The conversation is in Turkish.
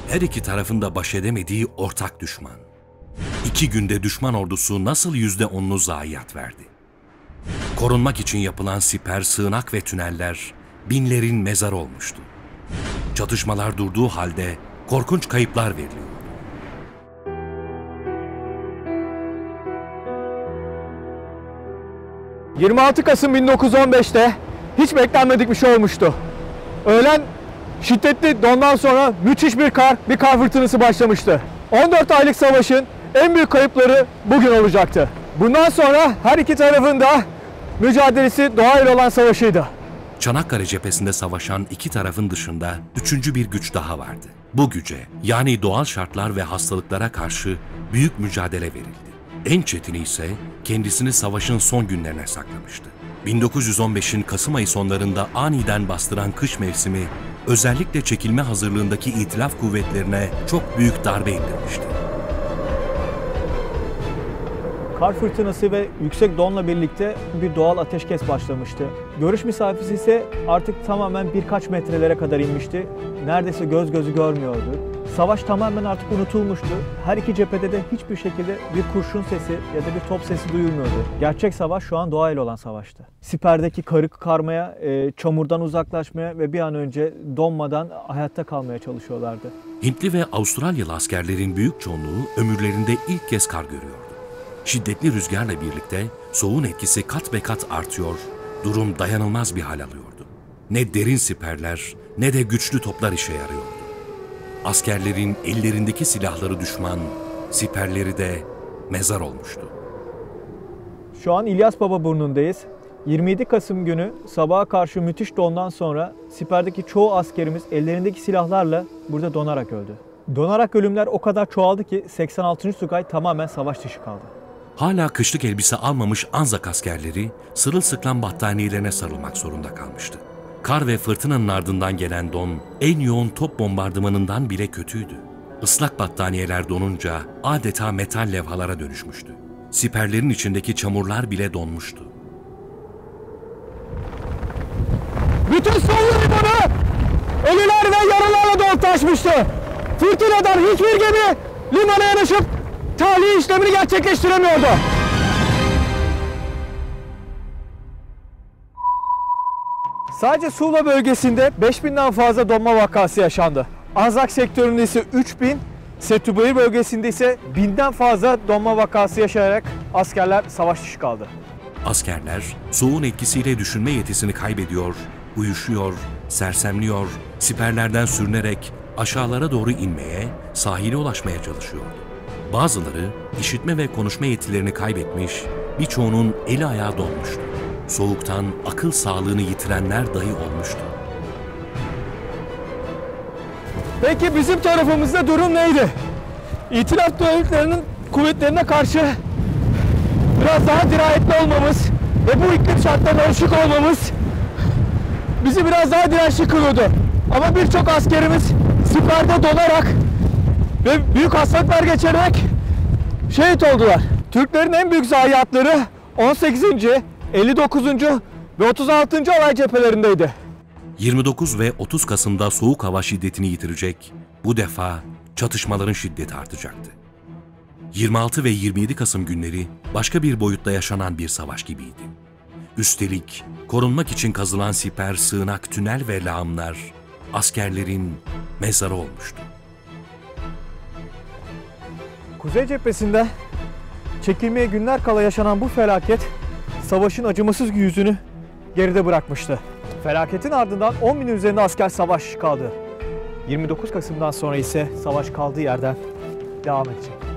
Her iki tarafın da baş edemediği ortak düşman. 2 günde düşman ordusu nasıl %10'unu zayiat verdi? Korunmak için yapılan siper, sığınak ve tüneller binlerin mezarı olmuştu. Çatışmalar durduğu halde korkunç kayıplar veriliyor. ...26 Kasım 1915'te hiç beklenmedik bir şey olmuştu. Öğlen şiddetli dondan sonra müthiş bir kar fırtınası başlamıştı. 14 aylık savaşın en büyük kayıpları bugün olacaktı. Bundan sonra her iki tarafın da mücadelesi doğayla olan savaşıydı. Çanakkale cephesinde savaşan iki tarafın dışında üçüncü bir güç daha vardı. Bu güce, yani doğal şartlar ve hastalıklara karşı büyük mücadele verildi. En çetini ise kendisini savaşın son günlerine saklamıştı. 1915'in Kasım ayı sonlarında aniden bastıran kış mevsimi, özellikle çekilme hazırlığındaki İtilaf kuvvetlerine çok büyük darbe indirmişti. Kar fırtınası ve yüksek donla birlikte bir doğal ateşkes başlamıştı. Görüş mesafesi ise artık tamamen birkaç metrelere kadar inmişti. Neredeyse göz gözü görmüyordu. Savaş tamamen artık unutulmuştu. Her iki cephede de hiçbir şekilde bir kurşun sesi ya da bir top sesi duyulmuyordu. Gerçek savaş şu an doğayla olan savaştı. Siperdeki karı karmaya, çamurdan uzaklaşmaya ve bir an önce donmadan hayatta kalmaya çalışıyorlardı. Hintli ve Avustralyalı askerlerin büyük çoğunluğu ömürlerinde ilk kez kar görüyordu. Şiddetli rüzgarla birlikte soğuğun etkisi kat be kat artıyor, durum dayanılmaz bir hal alıyordu. Ne derin siperler ne de güçlü toplar işe yarıyordu. Askerlerin ellerindeki silahları düşman, siperleri de mezar olmuştu. Şu an İlyasbababurnun'dayız. 27 Kasım günü sabaha karşı müthiş dondan sonra siperdeki çoğu askerimiz ellerindeki silahlarla burada donarak öldü. Donarak ölümler o kadar çoğaldı ki 86. Tugay tamamen savaş dışı kaldı. Hala kışlık elbise almamış Anzak askerleri sırılsıklam battaniyelerine sarılmak zorunda kalmıştı. Kar ve fırtınanın ardından gelen don en yoğun top bombardımanından bile kötüydü. Islak battaniyeler donunca adeta metal levhalara dönüşmüştü. Siperlerin içindeki çamurlar bile donmuştu. Bütün Sollu limanı ölüler ve yaralarla dolup taşmıştı. Fırtınadan hiçbir gemi limana yanaşıp tahliye işlemini gerçekleştiremiyordu. Sadece Sula bölgesinde 5000'den fazla donma vakası yaşandı. Anzak sektöründe ise 3000, Setübahir bölgesinde ise 1000'den fazla donma vakası yaşayarak askerler savaş dışı kaldı. Askerler soğuğun etkisiyle düşünme yetisini kaybediyor, uyuşuyor, sersemliyor, siperlerden sürünerek aşağılara doğru inmeye, sahile ulaşmaya çalışıyordu. Bazıları işitme ve konuşma yetilerini kaybetmiş, birçoğunun eli ayağı donmuştu. Soğuktan akıl sağlığını yitirenler dahi olmuştu. Peki bizim tarafımızda durum neydi? İtilaf devletlerinin kuvvetlerine karşı biraz daha dirayetli olmamız ve bu iklim şartlarına alışık olmamız bizi biraz daha dirençli kılıyordu. Ama birçok askerimiz siperde donarak ve büyük hastalıklar geçirerek şehit oldular. Türklerin en büyük zayiatları 18. 59. ve 36. alay cephelerindeydi. 29 ve 30 Kasım'da soğuk hava şiddetini yitirecek, bu defa çatışmaların şiddeti artacaktı. 26 ve 27 Kasım günleri başka bir boyutta yaşanan bir savaş gibiydi. Üstelik korunmak için kazılan siper, sığınak, tünel ve lağımlar askerlerin mezarı olmuştu. Kuzey cephesinde çekilmeye günler kala yaşanan bu felaket savaşın acımasız yüzünü geride bırakmıştı. Felaketin ardından 10.000'in üzerinde asker savaş kaldı. 29 Kasım'dan sonra ise savaş kaldığı yerden devam edecek.